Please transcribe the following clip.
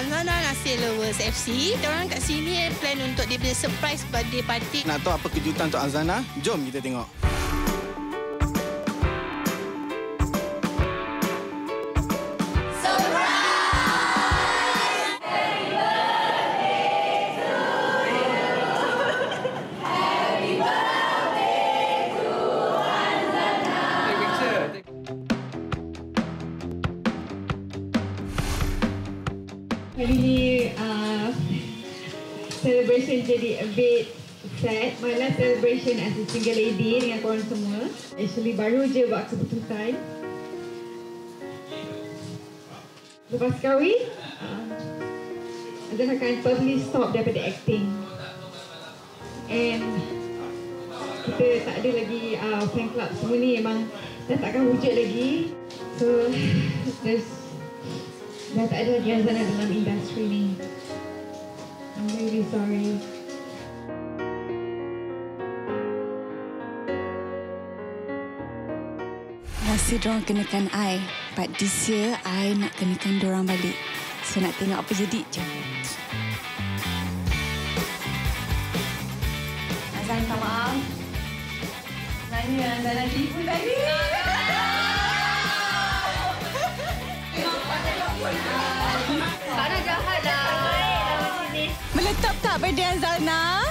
Azana Nasir Lovers FC. Diorang kat sini plan untuk dia punya surprise birthday party. Nak tahu apa kejutan untuk Azana? Jom kita tengok. Hari ni celebration jadi a bit sad. My last celebration as a single lady dengan korang semua. Actually baru je buat keputusan. Lepas kahwin, Azana akan totally stop daripada acting. And kita tak ada lagi fan club semua ni, memang dah takkan wujud lagi. So, dah tak ada lagi Azana dalam industri ni. I'm really sorry. Rasa diorang kenakan I, but this year I nak kenakan diorang balik. So nak tengok apa jadi. Jom. Azana minta maaf. Sebenarnya Azana tipu tadi. Meletup tak birthday Azana?